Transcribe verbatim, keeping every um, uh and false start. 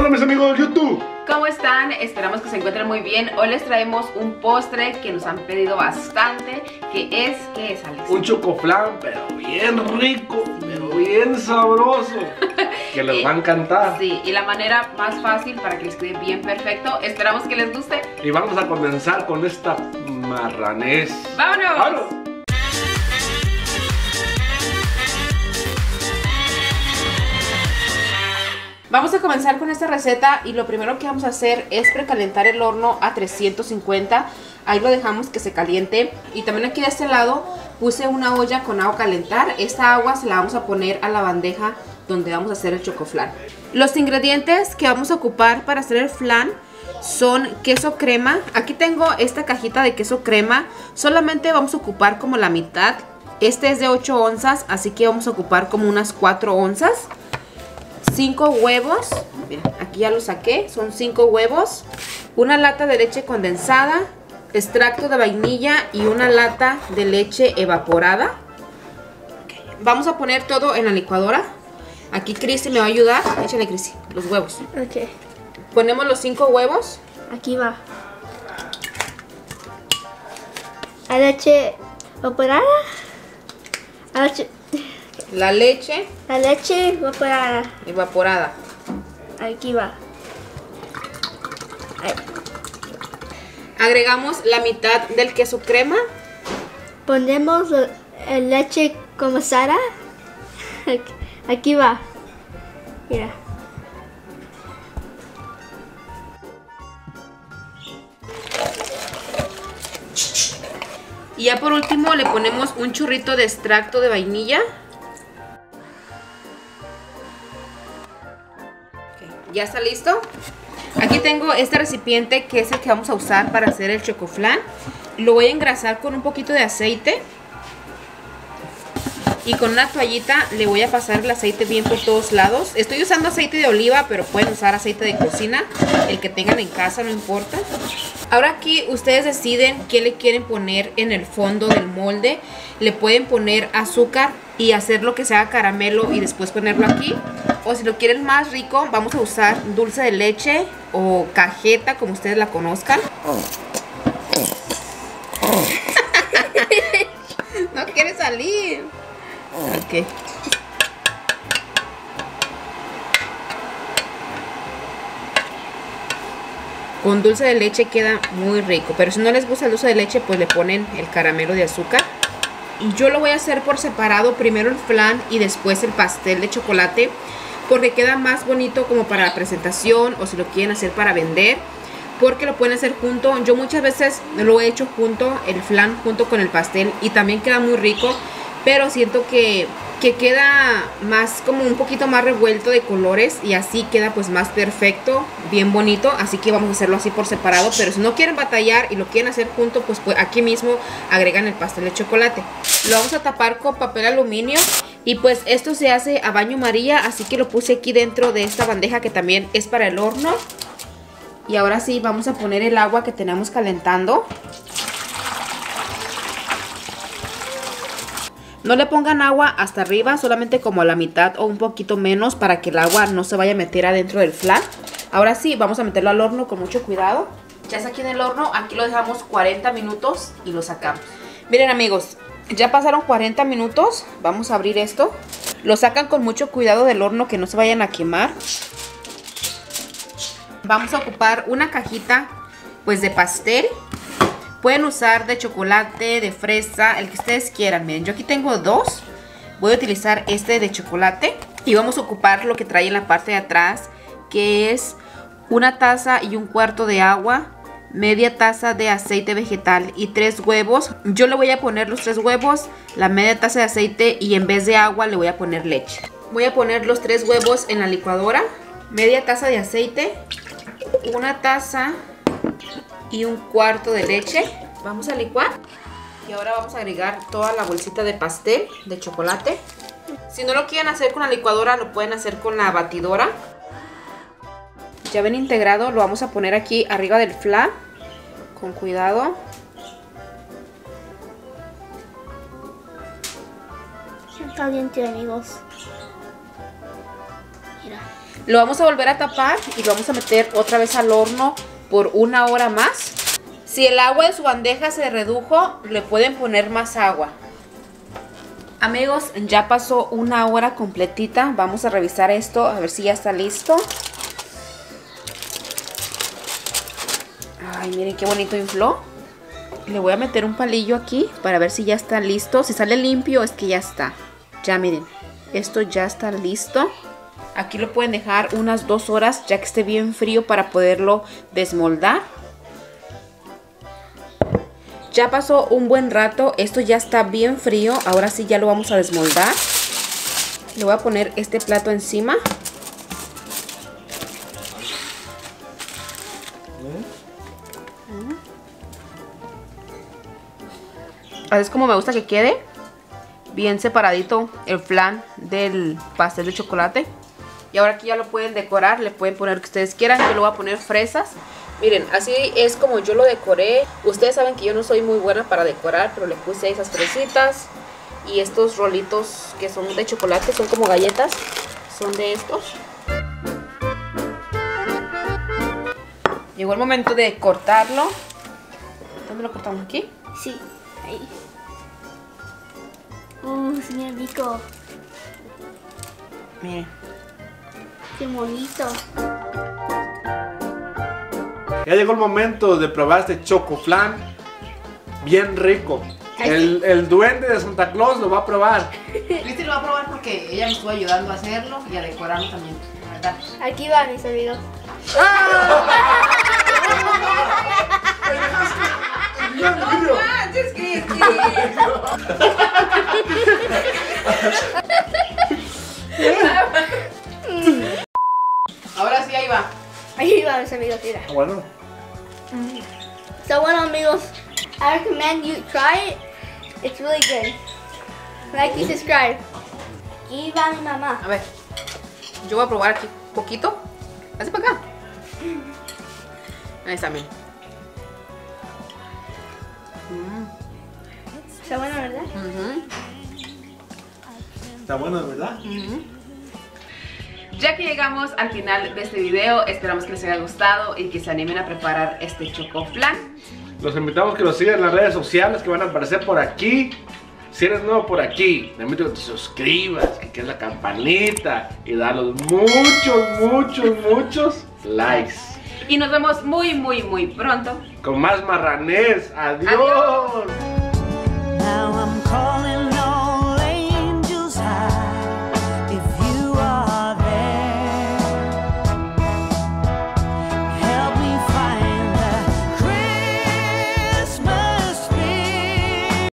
Hola mis amigos de YouTube. ¿Cómo están? Esperamos que se encuentren muy bien. Hoy les traemos un postre que nos han pedido bastante, que es, ¿qué es, Alex? Un chocoflan, pero bien rico, pero bien sabroso, que les va a encantar. Sí, y la manera más fácil para que les quede bien perfecto. Esperamos que les guste. Y vamos a comenzar con esta marranés. ¡Vámonos! ¡Vámonos! Vamos a comenzar con esta receta y lo primero que vamos a hacer es precalentar el horno a trescientos cincuenta. Ahí lo dejamos que se caliente. Y también aquí de este lado puse una olla con agua a calentar. Esta agua se la vamos a poner a la bandeja donde vamos a hacer el chocoflan. Los ingredientes que vamos a ocupar para hacer el flan son queso crema. Aquí tengo esta cajita de queso crema. Solamente vamos a ocupar como la mitad. Este es de ocho onzas, así que vamos a ocupar como unas cuatro onzas. cinco huevos, miren, aquí ya lo saqué, son cinco huevos, una lata de leche condensada, extracto de vainilla y una lata de leche evaporada. Okay. Vamos a poner todo en la licuadora. Aquí Cristi me va a ayudar. Échale, Cristi, los huevos. Ok. Ponemos los cinco huevos. Aquí va. La leche evaporada. La leche... La leche La leche evaporada. evaporada. Aquí va. Ahí. Agregamos la mitad del queso crema. Ponemos la la leche condensada. Aquí, aquí va. Mira. Y ya por último le ponemos un churrito de extracto de vainilla. ¿Ya está listo? Aquí tengo este recipiente que es el que vamos a usar para hacer el chocoflan. Lo voy a engrasar con un poquito de aceite. Y con una toallita le voy a pasar el aceite bien por todos lados. Estoy usando aceite de oliva, pero pueden usar aceite de cocina. El que tengan en casa, no importa. Ahora aquí ustedes deciden qué le quieren poner en el fondo del molde. Le pueden poner azúcar y hacerlo que sea caramelo y después ponerlo aquí. O si lo quieren más rico, vamos a usar dulce de leche o cajeta, como ustedes la conozcan. No quiere salir. Ok. Con dulce de leche queda muy rico. Pero si no les gusta el dulce de leche, pues le ponen el caramelo de azúcar. Y yo lo voy a hacer por separado. Primero el flan y después el pastel de chocolate. Porque queda más bonito como para la presentación. O si lo quieren hacer para vender. Porque lo pueden hacer junto. Yo muchas veces lo he hecho junto. El flan junto con el pastel. Y también queda muy rico. Pero siento que, que queda más como un poquito más revuelto de colores. Y así queda pues más perfecto. Bien bonito. Así que vamos a hacerlo así por separado. Pero si no quieren batallar y lo quieren hacer junto, pues, pues aquí mismo agregan el pastel de chocolate. Lo vamos a tapar con papel aluminio. Y pues esto se hace a baño María. Así que lo puse aquí dentro de esta bandeja que también es para el horno. Y ahora sí vamos a poner el agua que tenemos calentando. No le pongan agua hasta arriba, solamente como a la mitad o un poquito menos para que el agua no se vaya a meter adentro del flan. Ahora sí, vamos a meterlo al horno con mucho cuidado. Ya está aquí en el horno, aquí lo dejamos cuarenta minutos y lo sacamos. Miren amigos, ya pasaron cuarenta minutos, vamos a abrir esto. Lo sacan con mucho cuidado del horno que no se vayan a quemar. Vamos a ocupar una cajita pues de pastel. Pueden usar de chocolate, de fresa, el que ustedes quieran. Miren, yo aquí tengo dos. Voy a utilizar este de chocolate. Y vamos a ocupar lo que trae en la parte de atrás, que es una taza y un cuarto de agua, media taza de aceite vegetal y tres huevos. Yo le voy a poner los tres huevos, la media taza de aceite y en vez de agua le voy a poner leche. Voy a poner los tres huevos en la licuadora, media taza de aceite, una taza y un cuarto de leche. Vamos a licuar. Y ahora vamos a agregar toda la bolsita de pastel de chocolate. Si no lo quieren hacer con la licuadora, lo pueden hacer con la batidora. Ya ven integrado, lo vamos a poner aquí arriba del flan. Con cuidado. Está caliente, amigos. Mira. Lo vamos a volver a tapar y lo vamos a meter otra vez al horno por una hora más. Si el agua de su bandeja se redujo, le pueden poner más agua. Amigos, ya pasó una hora completita. Vamos a revisar esto, a ver si ya está listo. Ay, miren qué bonito infló. Le voy a meter un palillo aquí para ver si ya está listo. Si sale limpio es que ya está. Ya miren, esto ya está listo. Aquí lo pueden dejar unas dos horas ya que esté bien frío para poderlo desmoldar. Ya pasó un buen rato, esto ya está bien frío. Ahora sí ya lo vamos a desmoldar. Le voy a poner este plato encima. Así es como me gusta que quede bien separadito el flan del pastel de chocolate. Y ahora aquí ya lo pueden decorar, le pueden poner lo que ustedes quieran. Yo le voy a poner fresas. Miren, así es como yo lo decoré. Ustedes saben que yo no soy muy buena para decorar, pero le puse esas fresitas. Y estos rolitos que son de chocolate, son como galletas. Son de estos. Llegó el momento de cortarlo. ¿Dónde lo cortamos? ¿Aquí? Sí, ahí. Uh, señor rico. Miren. Qué bonito. Ya llegó el momento de probar este chocoflan bien rico. El, el duende de Santa Claus lo va a probar. Cristi lo va a probar porque ella me estuvo ayudando a hacerlo y a decorarlo también, ¿verdad? Aquí va, mis amigos. ¡No manches, Cristi! Ahora sí, ahí va. Ahí va, mis amigos, mira. Bueno. So bueno, amigos, I recommend you try it. It's really good. Like y subscribe. Aquí va mi mamá. A ver, yo voy a probar aquí un poquito. Así para acá. Ahí está, miren. Está bueno, ¿verdad? Uh-huh. Está bueno, ¿verdad? Uh-huh. Ya que llegamos al final de este video, esperamos que les haya gustado y que se animen a preparar este chocoflan. Los invitamos a que nos sigan en las redes sociales que van a aparecer por aquí. Si eres nuevo por aquí, te invito a que te suscribas, que quieres la campanita y darlos muchos, muchos, muchos likes. Y nos vemos muy, muy, muy pronto Con más marranés. Adiós. Adiós.